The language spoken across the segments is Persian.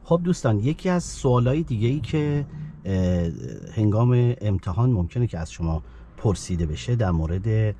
خب دوستان، یکی از سوالای دیگه‌ای که هنگام امتحان ممکنه که از شما پرسیده بشه در مورد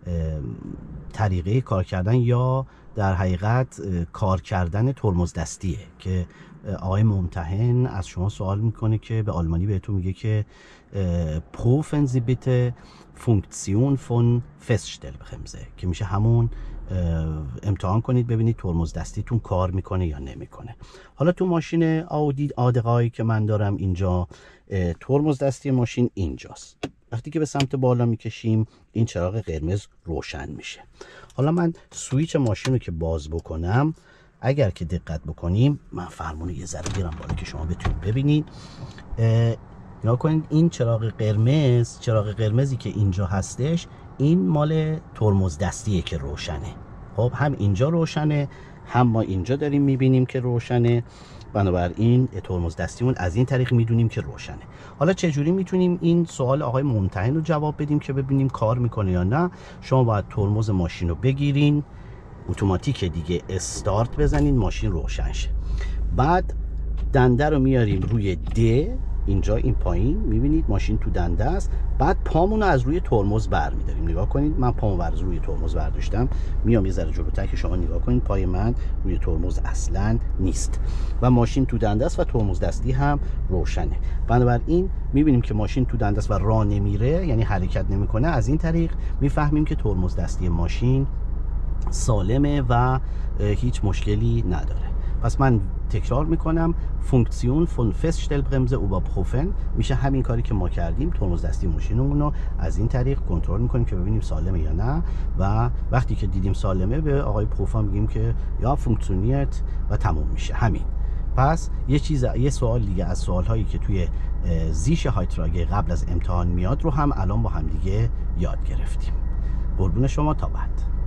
طریقه کار کردن یا در حقیقت کار کردن ترمز دستیه که آقای ممتحن از شما سوال میکنه که به آلمانی بهتون میگه که prüfen Sie bitte Funktion von Feststellbremse که میشه همون امتحان کنید ببینید ترمز دستیتون کار میکنه یا نمیکنه. حالا تو ماشین آودی آدقایی که من دارم اینجا، ترمز دستی ماشین اینجاست. وقتی که به سمت بالا میکشیم این چراغ قرمز روشن میشه. حالا من سویچ ماشین رو که باز بکنم، اگر که دقت بکنیم، من فرمون یه ذره بیارم بالا که شما بتونید ببینید. نگاه کنید این چراغ قرمزی که اینجا هستش، این مال ترمز دستیه که روشنه. خب هم اینجا روشنه، هم ما اینجا داریم میبینیم که روشنه. بنابراین ترمز دستیمون از این طریق میدونیم که روشنه. حالا چجوری میتونیم این سوال آقای ممتحن رو جواب بدیم که ببینیم کار میکنه یا نه؟ شما باید ترمز ماشین رو بگیرین، اتوماتیک دیگه استارت بزنین، ماشین روشن شه. بعد دنده رو میاریم روی د، اینجا این پایین میبینید ماشین تو دنده است. بعد پامون رو از روی ترمز برمیداریم. نگاه کنید من پامو از روی ترمز برداشتم، میام یه ذره جلوتر که شما نگاه کنید پای من روی ترمز اصلا نیست و ماشین تو دنده است و ترمز دستی هم روشنه. بنابراین میبینیم که ماشین تو دنده است و راه نمیره، یعنی حرکت نمیکنه. از این طریق میفهمیم که ترمز دستی ماشین سالمه و هیچ مشکلی نداره. پس من تکرار میکنم، فونکسیون فون فستstellbremse überprüfen میشه همین کاری که ما کردیم. ترمز دستی ماشینمون رو از این طریق کنترل میکنیم که ببینیم سالمه یا نه، و وقتی که دیدیم سالمه به آقای پروفان میگیم که یا فونکسیونیرت و تموم میشه. همین. پس یه سوال دیگه از سوالهایی که توی زیش هایتراگه قبل از امتحان میاد رو هم الان با هم دیگه یاد گرفتیم. قربون شما، تا بعد.